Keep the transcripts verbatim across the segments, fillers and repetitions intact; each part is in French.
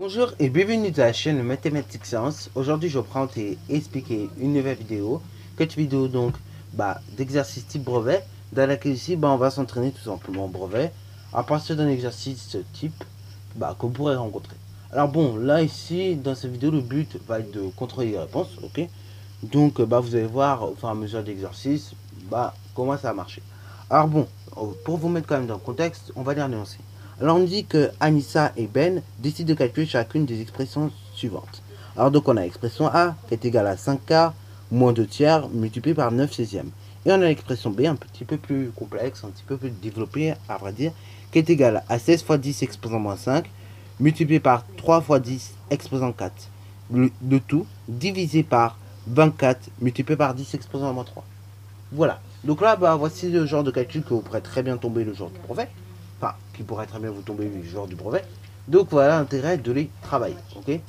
Bonjour et bienvenue à la chaîne Mathématiques Science. Aujourd'hui je vais prendre et expliquer une nouvelle vidéo. Cette vidéo donc bah, d'exercice type brevet, dans laquelle ici bah, on va s'entraîner tout simplement au brevet à partir d'un exercice type bah, qu'on pourrait rencontrer. Alors bon, là ici dans cette vidéo le but va être de contrôler les réponses, ok. Donc bah, vous allez voir au fur et à mesure d'exercice bah, comment ça a marché. Alors bon, pour vous mettre quand même dans le contexte, on va les nuancer. Alors on dit que Anissa et Ben décident de calculer chacune des expressions suivantes. Alors donc on a l'expression A qui est égale à cinq quarts moins deux tiers multiplié par neuf seizièmes. Et on a l'expression B un petit peu plus complexe, un petit peu plus développée à vrai dire, qui est égale à seize fois dix exposant moins cinq multiplié par trois fois dix exposant quatre. Le, le tout divisé par vingt-quatre multiplié par dix exposant moins trois. Voilà. Donc là, bah, voici le genre de calcul que vous pourrez très bien tomber le jour du brevet. Enfin, qui pourrait très bien vous tomber le jour du brevet. Donc voilà l'intérêt de les travailler. Ok.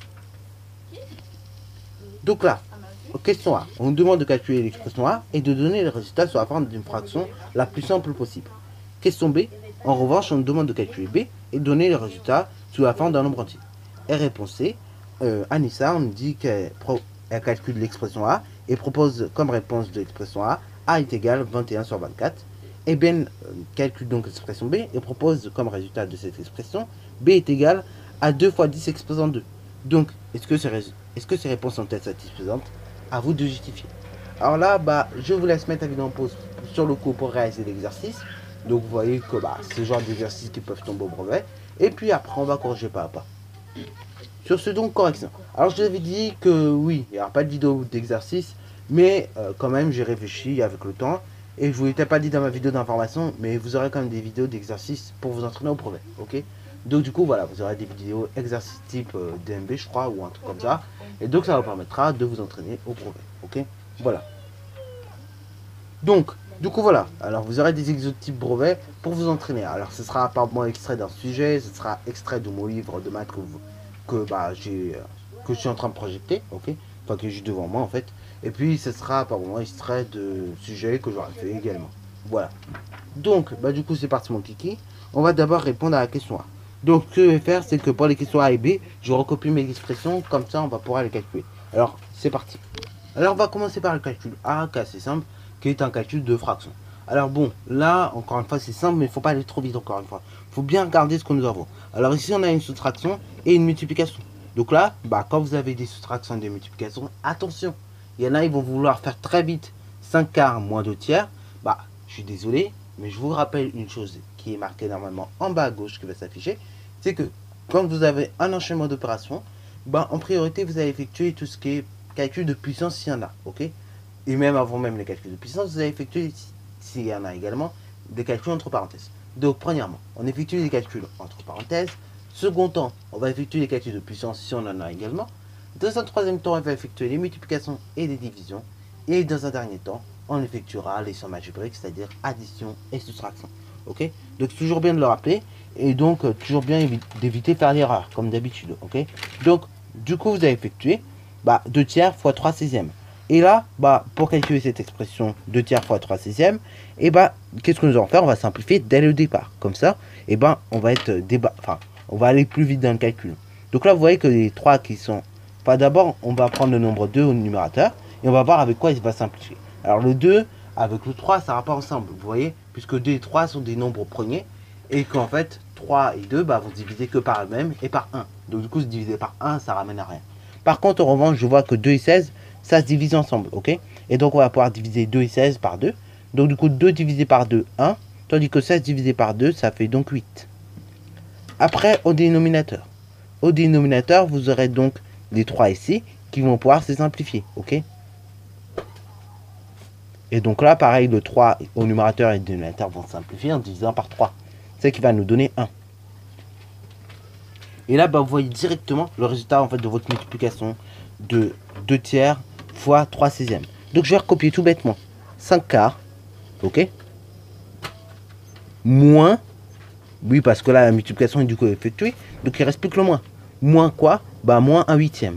Donc là, question A. On nous demande de calculer l'expression A et de donner le résultat sous la forme d'une fraction la plus simple possible. Question B. En revanche, on nous demande de calculer B et de donner le résultat sous la forme d'un nombre entier. Et réponse C. Euh, Anissa, on nous dit qu'elle calcule l'expression A et propose comme réponse de l'expression A A est égal à vingt et un sur vingt-quatre. Et Ben euh, calcule donc l'expression B et propose comme résultat de cette expression B est égal à deux fois dix exposant deux. Donc, est-ce que, ces est-ce que ces réponses sont-elles satisfaisantes? À vous de justifier. Alors là, bah, je vous laisse mettre la vidéo en pause sur le coup pour réaliser l'exercice. Donc, vous voyez que bah, c'est le genre d'exercices qui peuvent tomber au brevet. Et puis après, on va corriger pas à pas. Sur ce, donc, correction. Alors, je vous avais dit que oui, il n'y aura pas de vidéo d'exercice. Mais euh, quand même, j'ai réfléchi avec le temps. Et je vous l'ai pas dit dans ma vidéo d'information, mais vous aurez quand même des vidéos d'exercices pour vous entraîner au brevet, ok. Donc du coup, voilà, vous aurez des vidéos exercices type euh, D M B, je crois, ou un truc comme ça. Et donc ça vous permettra de vous entraîner au brevet, ok. Voilà. Donc, du coup, voilà. Alors vous aurez des exercices type brevet pour vous entraîner. Alors ce sera apparemment extrait d'un sujet, ce sera extrait de mon livre de maths que, vous, que bah, j'ai, euh, que je suis en train de projeter, ok. Enfin, que j'ai devant moi en fait. Et puis ce sera apparemment extrait de sujets que j'aurais fait également. Voilà. Donc, bah du coup c'est parti mon kiki. On va d'abord répondre à la question A. Donc ce que je vais faire, c'est que pour les questions A et B, je recopie mes expressions, comme ça on va pouvoir les calculer. Alors, c'est parti. Alors on va commencer par le calcul A, qui est assez simple, qui est un calcul de fraction. Alors bon, là, encore une fois, c'est simple, mais il ne faut pas aller trop vite encore une fois. Il faut bien regarder ce que nous avons. Alors ici, on a une soustraction et une multiplication. Donc là, bah, quand vous avez des soustractions et des multiplications, attention. Il y en a, ils vont vouloir faire très vite cinq quarts moins deux tiers. Bah, je suis désolé, mais je vous rappelle une chose qui est marquée normalement en bas à gauche qui va s'afficher. C'est que quand vous avez un enchaînement d'opérations, bah, en priorité, vous allez effectuer tout ce qui est calcul de puissance s'il y en a, ok. Et même avant même les calculs de puissance, vous allez effectuer, s'il y en a également, des calculs entre parenthèses. Donc, premièrement, on effectue des calculs entre parenthèses. Second temps, on va effectuer les calculs de puissance si on en a également. Dans un troisième temps, on va effectuer les multiplications et les divisions. Et dans un dernier temps, on effectuera les sommes algébriques, c'est-à-dire addition et soustraction. Ok. Donc, toujours bien de le rappeler. Et donc, euh, toujours bien d'éviter de faire l'erreur, comme d'habitude. Ok. Donc, du coup, vous allez effectuer bah, deux tiers fois trois seizièmes. Et là, bah, pour calculer cette expression deux tiers fois trois seizièmes, et bah, qu'est-ce que nous allons faire? On va simplifier dès le départ. Comme ça, et ben, on va être débat, enfin, on va aller plus vite dans le calcul. Donc là, vous voyez que les trois qui sont... Enfin, d'abord, on va prendre le nombre deux au numérateur, et on va voir avec quoi il va simplifier. Alors le deux, avec le trois, ça ne va pas ensemble, vous voyez, puisque deux et trois sont des nombres premiers, et qu'en fait, trois et deux, bah, vont se diviser que par eux-mêmes et par un. Donc du coup, se diviser par un, ça ramène à rien. Par contre, en revanche, je vois que deux et seize, ça se divise ensemble, ok. Et donc, on va pouvoir diviser deux et seize par deux. Donc, du coup, deux divisé par deux, un. Tandis que seize divisé par deux, ça fait donc huit. Après, au dénominateur. Au dénominateur, vous aurez donc les trois ici qui vont pouvoir se simplifier, ok. Et donc là, pareil, le trois au numérateur et le dénominateur vont se simplifier en divisant par trois. C'est qui va nous donner un. Et là, bah, vous voyez directement le résultat en fait, de votre multiplication de deux tiers fois trois seizièmes. Donc je vais recopier tout bêtement. cinq quarts, ok, moins, oui parce que là la multiplication est du coup effectuée, donc il reste plus que le moins. Moins quoi? Bah moins un huitième.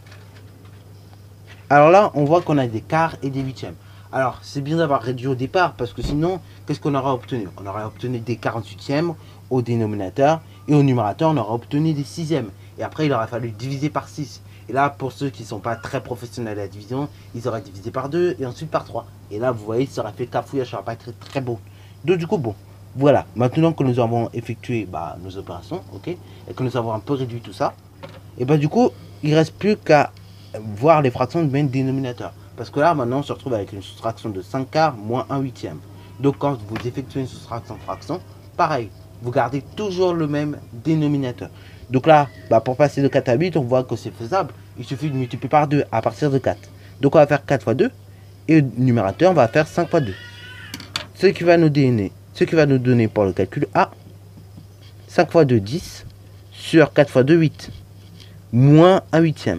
Alors là, on voit qu'on a des quarts et des huitièmes. Alors, c'est bien d'avoir réduit au départ, parce que sinon, qu'est-ce qu'on aura obtenu? On aurait obtenu des quarante-huitièmes au dénominateur, et au numérateur, on aura obtenu des sixièmes. Et après, il aurait fallu diviser par six. Et là, pour ceux qui ne sont pas très professionnels à la division, ils auraient divisé par deux et ensuite par trois. Et là, vous voyez, ça aurait fait cafouillage, ça n'aurait pas été très, très beau. Donc, du coup, bon, voilà. Maintenant que nous avons effectué bah, nos opérations, ok, et que nous avons un peu réduit tout ça, et bah, du coup, il ne reste plus qu'à voir les fractions de même dénominateur. Parce que là, maintenant, on se retrouve avec une soustraction de cinq quarts moins un huitième. Donc, quand vous effectuez une soustraction fraction, pareil, vous gardez toujours le même dénominateur. Donc là, bah pour passer de quatre à huit, on voit que c'est faisable. Il suffit de multiplier par deux à partir de quatre. Donc on va faire quatre fois deux. Et le numérateur, on va faire cinq fois deux. Ce qui va nous donner, ce qui va nous donner pour le calcul A, cinq fois deux, dix, sur quatre fois deux, huit, moins un huitième.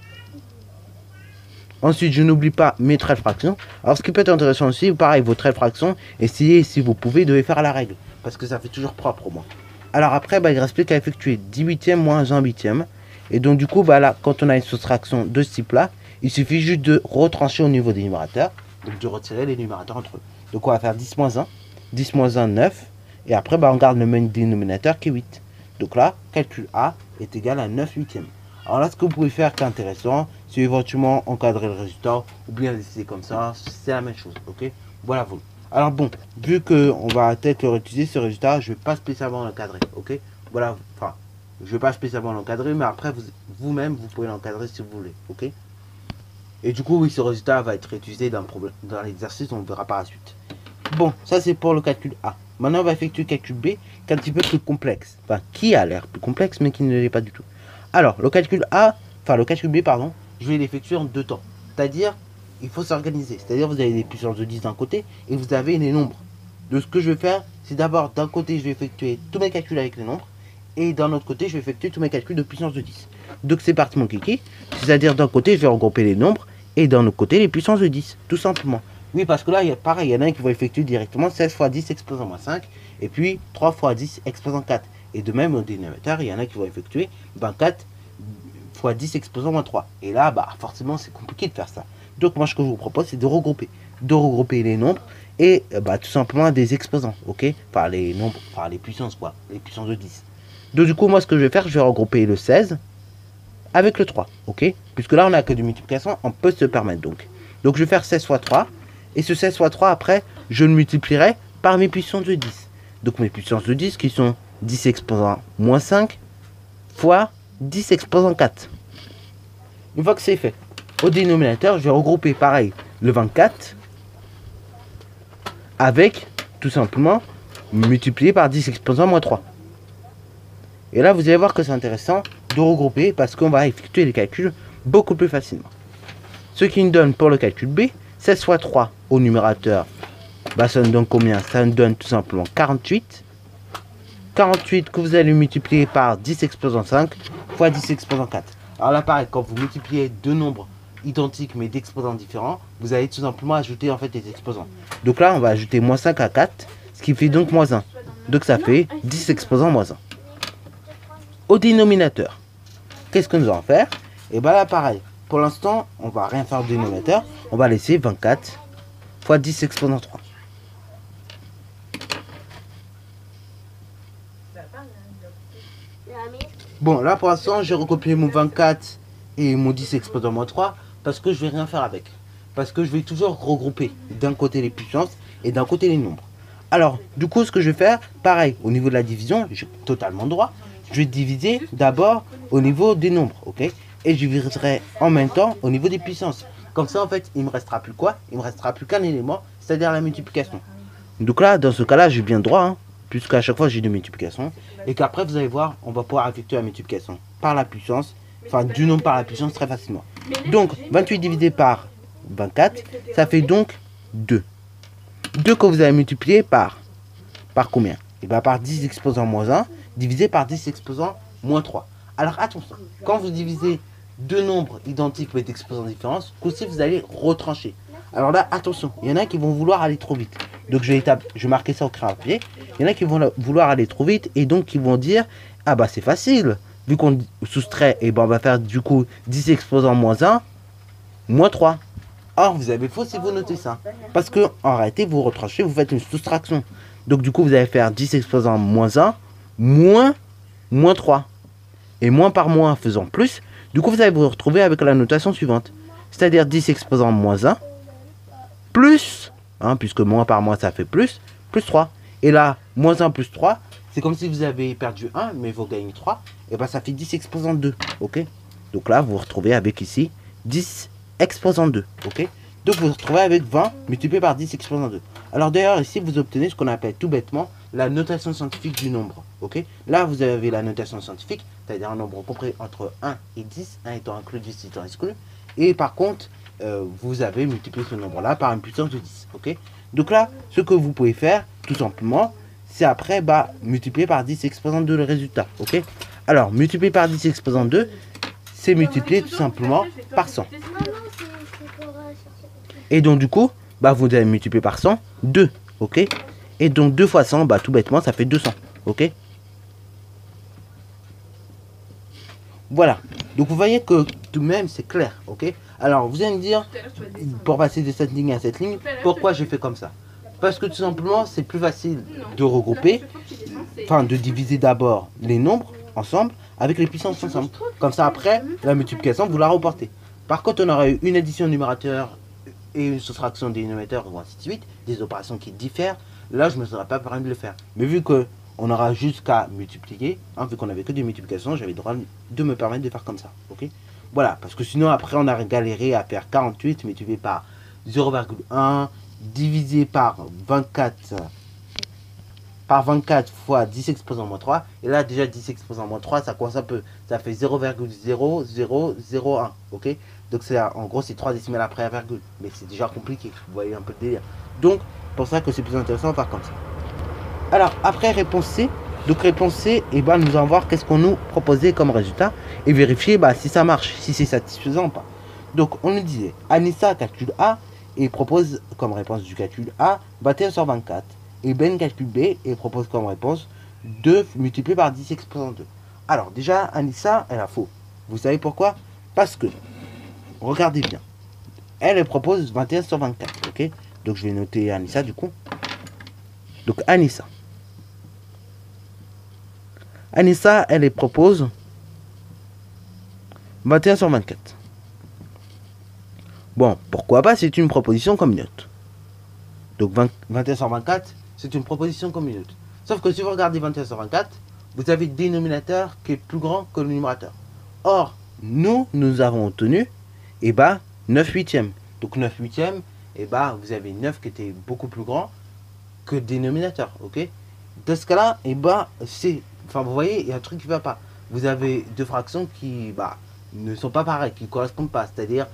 Ensuite, je n'oublie pas mes traits de fraction. Alors, ce qui peut être intéressant aussi, pareil, vos traits de fraction, essayez, si vous pouvez, de les faire à la règle. Parce que ça fait toujours propre au moins. Alors après, bah, il ne reste plus qu'à effectuer dix huitièmes moins un huitième. Et donc, du coup, bah, là, quand on a une soustraction de ce type-là, il suffit juste de retrancher au niveau des numérateurs. Donc, de retirer les numérateurs entre eux. Donc, on va faire dix moins un. dix moins un, neuf. Et après, bah, on garde le même dénominateur qui est huit. Donc là, calcul A est égal à neuf huitièmes. Alors là, ce que vous pouvez faire qui est intéressant, c'est éventuellement encadrer le résultat ou bien laisser comme ça. C'est la même chose, ok? Voilà, vous. Alors bon, vu qu'on va peut-être le réutiliser ce résultat, je ne vais pas spécialement l'encadrer, ok? Voilà, enfin, je ne vais pas spécialement l'encadrer, mais après, vous-même, vous, vous pouvez l'encadrer si vous voulez, ok? Et du coup, oui, ce résultat va être utilisé dans, dans l'exercice, on le verra par la suite. Bon, ça c'est pour le calcul A. Maintenant, on va effectuer le calcul B, qui est un petit peu plus complexe. Enfin, qui a l'air plus complexe, mais qui ne l'est pas du tout. Alors, le calcul A, enfin le calcul B, pardon, je vais l'effectuer en deux temps. C'est-à-dire, il faut s'organiser. C'est-à-dire, vous avez des puissances de dix d'un côté et vous avez les nombres. Donc, ce que je vais faire, c'est d'abord, d'un côté, je vais effectuer tous mes calculs avec les nombres. Et d'un autre côté, je vais effectuer tous mes calculs de puissance de dix. Donc, c'est parti, mon kiki. C'est-à-dire, d'un côté, je vais regrouper les nombres. Et d'un autre côté, les puissances de dix. Tout simplement. Oui, parce que là, il y a, pareil, il y en a un qui va effectuer directement seize fois dix exposant moins cinq. Et puis, trois fois dix exposant quatre. Et de même, au dénominateur, il y en a qui vont effectuer vingt-quatre fois dix exposant moins trois. Et là, bah, forcément, c'est compliqué de faire ça. Donc, moi, ce que je vous propose, c'est de regrouper. De regrouper les nombres et bah, tout simplement des exposants, ok? Enfin, les nombres, enfin, les puissances, quoi. Les puissances de dix. Donc, du coup, moi, ce que je vais faire, je vais regrouper le seize avec le trois, ok? Puisque là, on n'a que de multiplication, on peut se permettre, donc. Donc, je vais faire seize fois trois. Et ce seize fois trois, après, je le multiplierai par mes puissances de dix. Donc, mes puissances de dix qui sont dix exposant moins cinq fois dix exposant quatre. Une fois que c'est fait, au dénominateur, je vais regrouper pareil le vingt-quatre avec tout simplement multiplié par dix exposant moins trois. Et là, vous allez voir que c'est intéressant de regrouper parce qu'on va effectuer les calculs beaucoup plus facilement. Ce qui nous donne pour le calcul B, seize fois trois au numérateur, bah, ça nous donne combien? Ça nous donne tout simplement quarante-huit. quarante-huit que vous allez multiplier par dix exposant cinq fois dix exposant quatre. Alors là, pareil, quand vous multipliez deux nombres identiques mais d'exposants différents, vous allez tout simplement ajouter en fait les exposants. Donc là, on va ajouter moins cinq à quatre, ce qui fait donc moins un. Donc ça fait dix exposants moins un. Au dénominateur, qu'est-ce que nous allons faire? Et bien là, pareil, pour l'instant, on va rien faire au dénominateur. On va laisser vingt-quatre fois dix exposant trois. Bon, là pour l'instant, j'ai recopié mon vingt-quatre et mon dix exposant moins trois parce que je vais rien faire avec. Parce que je vais toujours regrouper d'un côté les puissances et d'un côté les nombres. Alors, du coup, ce que je vais faire, pareil, au niveau de la division, j'ai totalement droit. Je vais diviser d'abord au niveau des nombres, ok? Et je diviserai en même temps au niveau des puissances. Comme ça, en fait, il me restera plus quoi? Il me restera plus qu'un élément, c'est-à-dire la multiplication. Donc là, dans ce cas-là, j'ai bien droit, hein, puisqu'à chaque fois j'ai de multiplication. Et qu'après, vous allez voir, on va pouvoir effectuer la multiplication par la puissance, enfin du nombre par la puissance très facilement. Donc, vingt-huit divisé par vingt-quatre, ça fait donc deux. deux que vous allez multiplier par, par combien? Et bien par dix exposant moins un, divisé par dix exposant moins trois. Alors attention, quand vous divisez deux nombres identiques mais d'exposants différents, aussi vous allez retrancher. Alors là, attention, il y en a qui vont vouloir aller trop vite. Donc je vais, je vais marquer ça au crayon à papier. Il y en a qui vont vouloir aller trop vite et donc qui vont dire, ah bah c'est facile. Vu qu'on soustrait, et ben on va faire du coup dix exposant moins un, moins trois. Or, vous avez faux si vous notez ça. Parce que en réalité, vous retranchez, vous faites une soustraction. Donc du coup, vous allez faire dix exposant moins un, moins, moins trois. et moins par moins faisant plus, du coup vous allez vous retrouver avec la notation suivante. C'est-à-dire dix exposant moins un, plus, hein, puisque moins par moins ça fait plus, plus trois. Et là, moins un plus trois, c'est comme si vous avez perdu un, mais vous gagnez trois, et bien ça fait dix exposant deux, ok. Donc là, vous vous retrouvez avec ici dix exposant deux, ok. Donc vous vous retrouvez avec vingt multiplié par dix exposant deux. Alors d'ailleurs, ici, vous obtenez ce qu'on appelle tout bêtement la notation scientifique du nombre, ok. Là, vous avez la notation scientifique, c'est-à-dire un nombre compris entre un et dix, un étant inclus, dix étant exclu. Et par contre, euh, vous avez multiplié ce nombre-là par une puissance de dix, ok. Donc là, ce que vous pouvez faire, tout simplement, c'est après, bah, multiplier par dix exposant deux le résultat, ok. Alors, multiplier par dix exposant deux, c'est multiplier tout simplement par cent. Et donc, du coup, bah, vous allez multiplier par cent, deux, ok. Et donc, deux fois cent, bah, tout bêtement, ça fait deux cents, ok. Voilà. Donc, vous voyez que tout de même, c'est clair, ok. Alors, vous allez me dire, pour passer de cette ligne à cette ligne, pourquoi j'ai fait comme ça? Parce que tout simplement, c'est plus facile de regrouper, enfin, de diviser d'abord les nombres ensemble avec les puissances ensemble. Comme ça, après, la multiplication, vous la reportez. Par contre, on aurait eu une addition numérateur et une soustraction dénominateur, ou ainsi de suite, des opérations qui diffèrent. Là, je ne me serais pas permis de le faire. Mais vu que on aura jusqu'à multiplier, hein, vu qu'on avait que des multiplications, j'avais le droit de me permettre de faire comme ça, ok. Voilà, parce que sinon, après, on a galéré à faire quarante-huit multiplié par zéro virgule un, divisé par vingt-quatre, par vingt-quatre fois dix exposant moins trois. Et là, déjà, dix exposant moins trois, ça coince un peu. Ça fait zéro virgule zéro zéro zéro un, ok. Donc, c'est en gros, c'est trois décimales après la virgule. Mais c'est déjà compliqué, vous voyez un peu le délire. Donc, pour ça que c'est plus intéressant de faire comme ça. Alors, après, réponse C. Donc, réponse C, et ben, nous allons voir qu'est-ce qu'on nous proposait comme résultat et vérifier bah, si ça marche, si c'est satisfaisant ou pas. Donc, on nous disait, Anissa calcule A et propose comme réponse du calcul A vingt et un sur vingt-quatre. Et Ben calcule B et propose comme réponse deux multiplié par dix exposant deux. Alors, déjà, Anissa, elle a faux. Vous savez pourquoi? Parce que, regardez bien, elle, elle propose vingt et un sur vingt-quatre, ok. Donc, je vais noter Anissa du coup. Donc, Anissa. Anissa, elle les propose vingt et un sur vingt-quatre. Bon, pourquoi pas, c'est une proposition comme une autre. Donc vingt, vingt et un sur vingt-quatre, c'est une proposition comme une autre. Sauf que si vous regardez vingt et un sur vingt-quatre, vous avez le dénominateur qui est plus grand que le numérateur. Or, nous, nous avons obtenu, eh ben, neuf huitièmes. Donc neuf huitièmes, eh ben, vous avez neuf qui était beaucoup plus grand que le dénominateur, ok. Dans ce cas-là, eh ben, c'est... Enfin, vous voyez, il y a un truc qui ne va pas. Vous avez deux fractions qui bah, ne sont pas pareilles, qui ne correspondent pas. C'est-à-dire...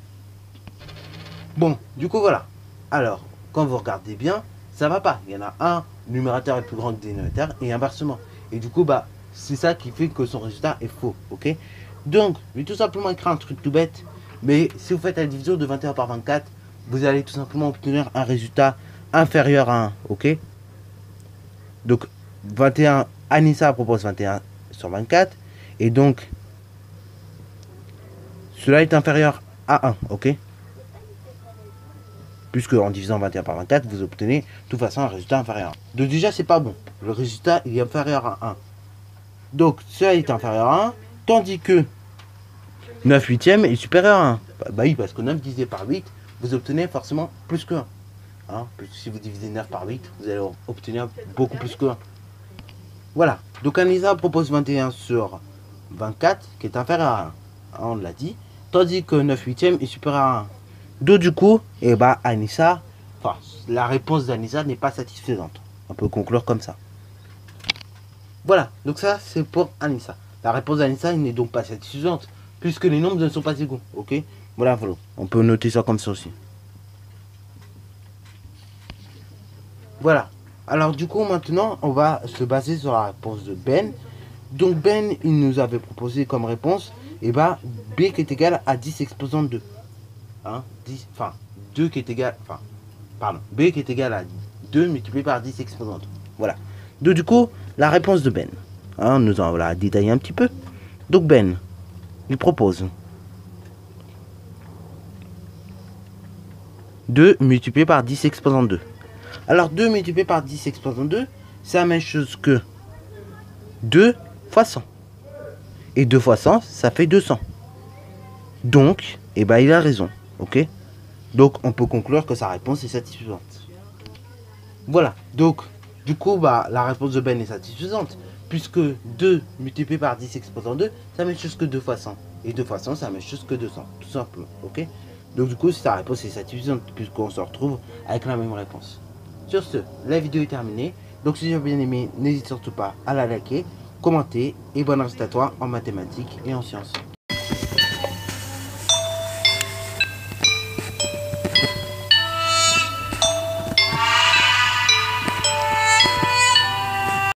Bon, du coup, voilà. Alors, quand vous regardez bien, ça va pas. Il y en a un, le numérateur est plus grand que le dénominateur, et inversement. Et du coup, bah, c'est ça qui fait que son résultat est faux, ok. Donc, je vais tout simplement écrire un truc tout bête. Mais si vous faites la division de vingt et un par vingt-quatre, vous allez tout simplement obtenir un résultat inférieur à un, ok. Donc, vingt et un... Anissa propose vingt et un sur vingt-quatre. Et donc, cela est inférieur à un, ok. Puisque en divisant vingt et un par vingt-quatre, vous obtenez de toute façon un résultat inférieur à un. Donc déjà, c'est pas bon. Le résultat, il est inférieur à un. Donc, cela est inférieur à un. Tandis que neuf huitièmes est supérieur à un. Bah, bah oui, parce que neuf divisé par huit, vous obtenez forcément plus que un. Hein, si vous divisez neuf par huit, vous allez obtenir beaucoup plus que un. Voilà, donc Anissa propose vingt et un sur vingt-quatre, qui est inférieur à un, hein, on l'a dit, tandis que neuf huitièmes est supérieur à un. Donc du coup, eh bah, Anissa, enfin, la réponse d'Anissa n'est pas satisfaisante. On peut conclure comme ça. Voilà, donc ça c'est pour Anissa. La réponse d'Anissa n'est donc pas satisfaisante, puisque les nombres ne sont pas égaux, ok. Voilà, voilà, on peut noter ça comme ça aussi. Voilà. Alors du coup maintenant on va se baser sur la réponse de Ben. Donc Ben il nous avait proposé comme réponse et eh bah B qui est égal à dix exposant deux. Hein, dix, enfin deux qui est égal, enfin pardon, B qui est égal à deux multiplié par dix exposant deux. Voilà. Donc du coup la réponse de Ben. Hein, nous allons la détailler un petit peu. Donc Ben il propose deux multiplié par dix exposant deux. Alors deux multiplié par dix exposant deux, c'est la même chose que deux fois cent. Et deux fois cent, ça fait deux cents. Donc, eh ben, il a raison. Ok? Donc, on peut conclure que sa réponse est satisfaisante. Voilà. Donc, du coup, bah, la réponse de Ben est satisfaisante. Puisque deux multiplié par dix exposant deux, ça la même chose que deux fois cent. Et deux fois cent, c'est la même chose que deux cents. Tout simplement. Ok? Donc, du coup, si ta réponse est satisfaisante, puisqu'on se retrouve avec la même réponse. Sur ce, la vidéo est terminée. Donc, si tu as bien aimé, n'hésite surtout pas à la liker, commenter et bonne résultat à toi en mathématiques et en sciences.